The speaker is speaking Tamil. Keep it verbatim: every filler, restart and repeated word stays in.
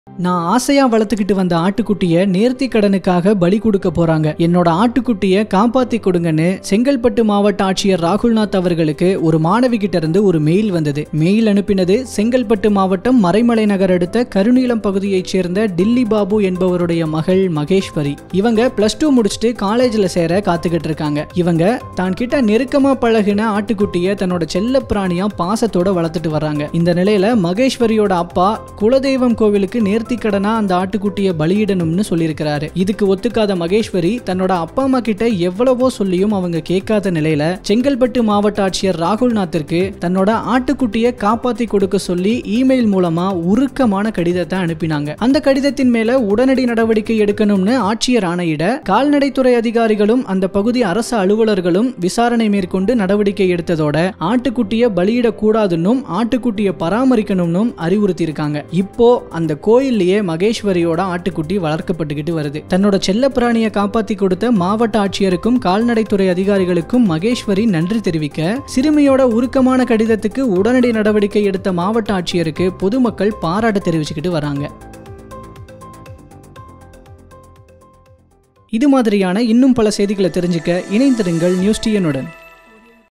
நான் ஆசையா வளர்த்துக்கிட்டு வந்த ஆட்டுக்குட்டிய நேர்த்தி கடனுக்காக பலி கொடுக்க போறாங்க. என்னோட ஆட்டுக்குட்டிய காப்பாத்தி கொடுங்கன்னு செங்கல்பட்டு மாவட்ட ஆட்சியர் ராகுல்நாத் அவர்களுக்கு ஒரு மாணவி கிட்ட இருந்து ஒரு மெயில் வந்தது. மெயில் அனுப்பினது செங்கல்பட்டு மாவட்டம் மறைமலை நகர் அடுத்த கருநீலம் பகுதியைச் சேர்ந்த டில்லி பாபு என்பவருடைய மகள் மகேஸ்வரி. இவங்க பிளஸ் டூ முடிச்சுட்டு காலேஜ்ல சேர காத்துக்கிட்டு இருக்காங்க. இவங்க தான் கிட்ட நெருக்கமா பழகின ஆட்டுக்குட்டிய தன்னோட செல்ல பிராணியா பாசத்தோட வளர்த்துட்டு வர்றாங்க. இந்த நிலையில மகேஸ்வரியோட அப்பா குலதெய்வம் கோவிலுக்கு நேர்த்தி கடனா அந்த ஆட்டுக்குட்டியை பலியிடணும்னு சொல்லியிருக்கிறாரு. இதுக்கு ஒத்துக்காத மகேஸ்வரி தன்னோட அப்பா அம்மா கிட்ட எவ்வளவோ சொல்லியும் அவங்க கேட்காத நிலையில செங்கல்பட்டு மாவட்ட ஆட்சியர் ராகுல்நாத்திற்கு தன்னோட ஆட்டுக்குட்டியை காப்பாத்தி கொடுக்க சொல்லி இமெயில் மூலமா உருக்கமான கடிதத்தை அனுப்பினாங்க. அந்த கடிதத்தின் மேல உடனடி நடவடிக்கை எடுக்கணும்னு ஆட்சியர் ஆணையிட கால்நடைத்துறை அதிகாரிகளும் அந்த பகுதி அரசு அலுவலர்களும் விசாரணை மேற்கொண்டு நடவடிக்கை எடுத்ததோட ஆட்டுக்குட்டியை பலியிடக்கூடாதுன்னு ஆட்டுக்குட்டியை பராமரிக்கணும்னு அறிவுறுத்தி இருக்காங்க. இப்போ அந்த கோயில் மகேஸ்வரியோட ஆட்டுக்குட்டி வளர்க்கப்பட்டுக்கிட்டு வருது. தன்னோட செல்ல பிராணியை காப்பாத்தி கொடுத்த மாவட்ட ஆட்சியருக்கும் கால்நடைத்துறை அதிகாரிகளுக்கும் மகேஸ்வரி நன்றி தெரிவிக்க, சிறுமியோட உருக்கமான கடிதத்துக்கு உடனடி நடவடிக்கை எடுத்த மாவட்ட ஆட்சியருக்கு பொதுமக்கள் பாராட்டு தெரிவிச்சுக்கிட்டு வராங்க. இது மாதிரியான இன்னும் பல செய்திகளை தெரிஞ்சுக்க இணைந்திருங்கள் நியூஸ் டிஎன் உடன்.